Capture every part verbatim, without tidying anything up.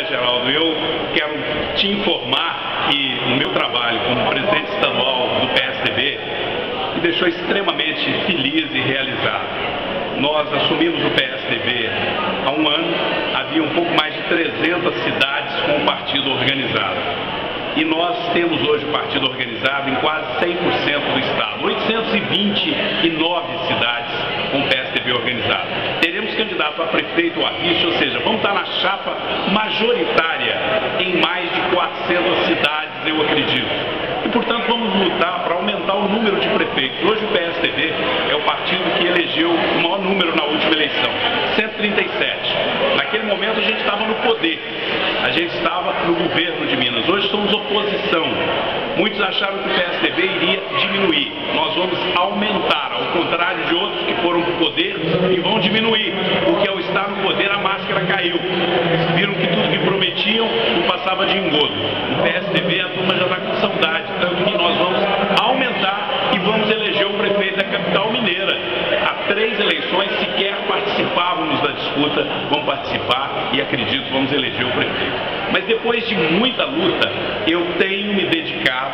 Geraldo, eu quero te informar que o meu trabalho como presidente estadual do P S D B me deixou extremamente feliz e realizado. Nós assumimos o P S D B há um ano, havia um pouco mais de trezentas cidades com o partido organizado. E nós temos hoje o partido organizado em quase cem por cento do estado, oitocentas e vinte e nove cidades com o P S D B organizado. Teremos candidato a prefeito ou a vice, ou seja, vamos estar na chapa majoritária em mais de quatrocentas cidades, eu acredito. E, portanto, vamos lutar para aumentar o número de prefeitos. Hoje o P S D B é o partido que elegeu o maior número na última eleição, cento e trinta e sete. Naquele momento a gente estava no poder, a gente estava no governo de Minas. Hoje somos oposição. Muitos acharam que o P S D B iria diminuir. Nós vamos aumentar, ao contrário de outros que foram para o poder e vão diminuir, porque ao estar no poder a máscara caiu. Viram que tudo que prometiam não passava de engodo. O P S D B, a turma já está com saudade, tanto que nós vamos aumentar e vamos eleger o prefeito da capital mineira. Há três eleições sequer participávamos da disputa, vamos participar e acredito vamos eleger o prefeito. Mas depois de muita luta, eu tenho me dedicado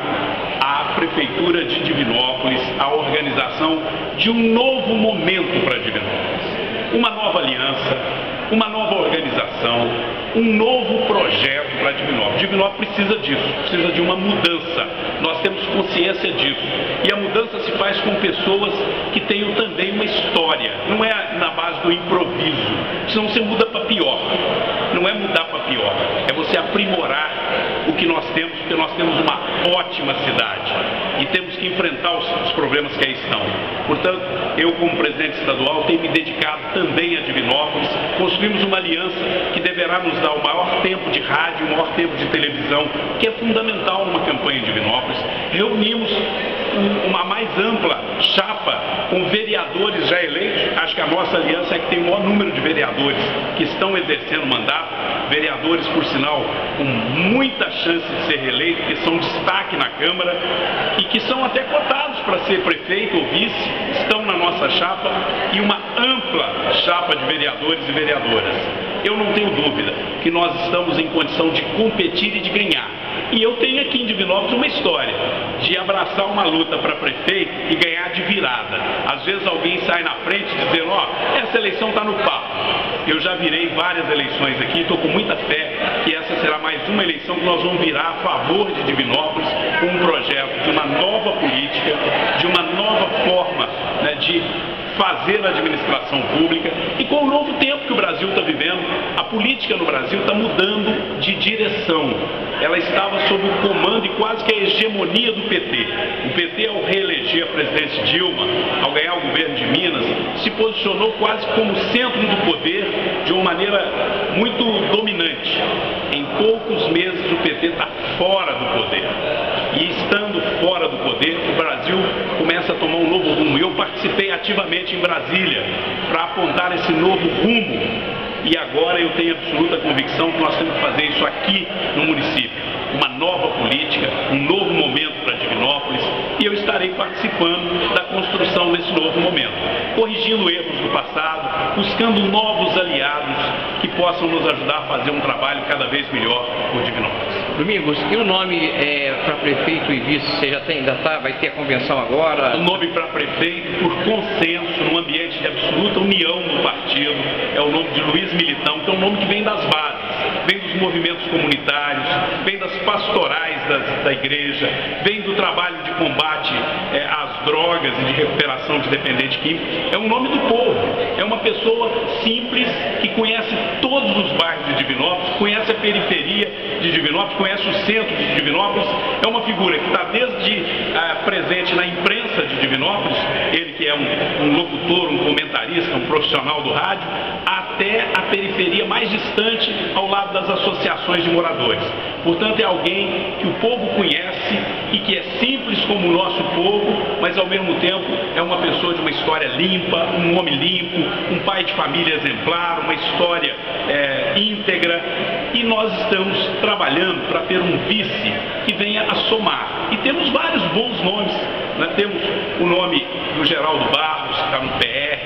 à Prefeitura de Divinópolis, à organização de um novo momento para Divinópolis. Uma nova aliança, uma nova organização, um novo projeto para Divinópolis. Divinópolis precisa disso, precisa de uma mudança. Nós temos consciência disso. E a mudança se faz com pessoas que tenham também uma história. Não é na base do improviso, senão você muda para pior. Não é mudar para pior, é você aprimorar o que nós temos, porque nós temos uma ótima cidade e temos que enfrentar os, os problemas que aí estão. Portanto, eu como presidente estadual tenho me dedicado também a Divinópolis. Construímos uma aliança que deverá nos dar o maior tempo de rádio, o maior tempo de televisão, que é fundamental numa campanha em Divinópolis. Reunimos um, uma mais ampla chapa com vereadores já eleitos. Acho que a nossa aliança é que tem o maior número de vereadores que estão exercendo mandato, vereadores, por sinal, com muita chance de ser reeleito, que são destaque na Câmara e que são até cotados para ser prefeito ou vice, estão na nossa chapa, e uma ampla chapa de vereadores e vereadoras. Eu não tenho dúvida que nós estamos em condição de competir e de ganhar. E eu tenho aqui em Divinópolis uma história de abraçar uma luta para prefeito e ganhar de virada. Às vezes alguém sai na frente dizendo, ó, oh, essa eleição está no papo. Eu já virei várias eleições aqui e estou com muita fé que essa será mais uma eleição que nós vamos virar a favor de Divinópolis com um projeto de uma nova política, de uma nova forma, né, de fazer a administração pública e com o novo tempo que o Brasil está vivendo. A política no Brasil está mudando de direção. Ela estava sob o comando e quase que a hegemonia do P T. O P T, ao reeleger a presidente Dilma, ao ganhar o governo de Minas, se posicionou quase como centro do poder de uma maneira muito dominante. Em poucos meses o P T está fora do poder. E estando fora do poder, o Brasil começa a tomar um novo rumo. Eu participei ativamente em Brasília para apontar esse novo rumo. E agora eu tenho absoluta convicção que nós temos que fazer isso aqui no município. Uma nova política, um novo momento para Divinópolis, e eu estarei participando da construção desse novo momento, corrigindo erros do passado, buscando novos aliados que possam nos ajudar a fazer um trabalho cada vez melhor por Divinópolis. Domingos, e o nome é, para prefeito e vice? Você já tem, ainda tá, vai ter a convenção agora? O nome para prefeito, por consenso, num ambiente de absoluta união no partido, é o nome de Luiz Militão, que é um nome que vem das bases, vem dos movimentos comunitários, vem das pastorais das, da igreja, vem do trabalho de combate é, às drogas e de recuperação de dependente químico. É um nome do povo, é uma pessoa simples que conhece todos os bairros de Divinópolis, conhece a periferia de Divinópolis, conhece o centro de Divinópolis. É uma figura que está desde ah, presente na imprensa de Divinópolis, ele que é um, um locutor, um comentarista, um profissional do rádio, até a periferia mais distante, ao lado das associações de moradores. Portanto, é alguém que o povo conhece e que é simples como o nosso povo, mas ao mesmo tempo é uma pessoa de uma história limpa, um homem limpo, um pai de família exemplar, uma história é, íntegra. E nós estamos trabalhando para ter um vice que venha a somar. E temos vários bons nomes. Né? Temos o nome do Geraldo Barros, que está no P R,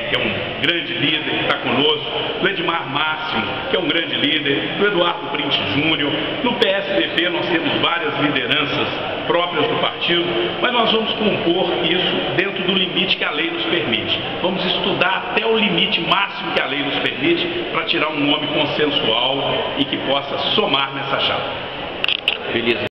que é um grande líder, que está conosco, do Edmar Máximo, que é um grande líder, do Eduardo Brint Júnior. No P S D B nós temos várias lideranças próprias do partido, mas nós vamos compor isso dentro do limite que a lei nos permite. Vamos estudar até o limite máximo que a lei nos permite para tirar um nome consensual e que possa somar nessa chapa. Beleza.